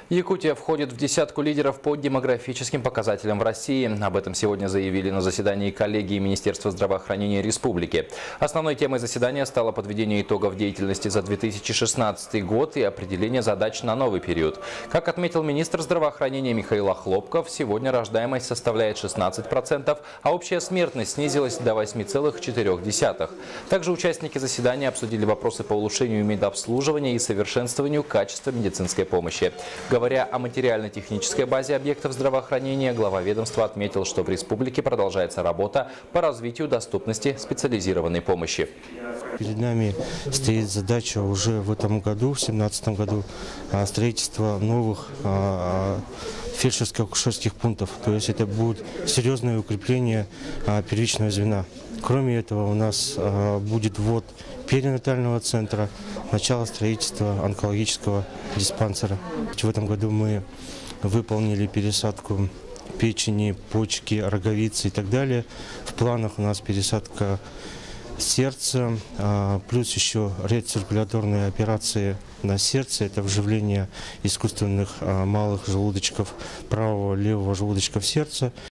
Якутия входит в десятку лидеров по демографическим показателям в России. Об этом сегодня заявили на заседании коллегии Министерства здравоохранения Республики. Основной темой заседания стало подведение итогов деятельности за 2016 год и определение задач на новый период. Как отметил министр здравоохранения Михаил Охлопков, сегодня рождаемость составляет 16%, а общая смертность снизилась до 8,4%. Также участники заседания обсудили вопросы по улучшению медобслуживания и совершенствованию качества медицинской помощи. Говоря о материально-технической базе объектов здравоохранения, глава ведомства отметил, что в республике продолжается работа по развитию доступности специализированной помощи. Перед нами стоит задача уже в этом году, в 2017 году, строительство новых фельдшерско-акушерских пунктов. То есть это будет серьезное укрепление первичного звена. Кроме этого, у нас будет ввод перинатального центра, начало строительства онкологического диспансера. В этом году мы выполнили пересадку печени, почки, роговицы и так далее. В планах у нас пересадка сердца, плюс еще рециркуляторные операции на сердце. Это вживление искусственных малых желудочков, правого, левого желудочка в сердце.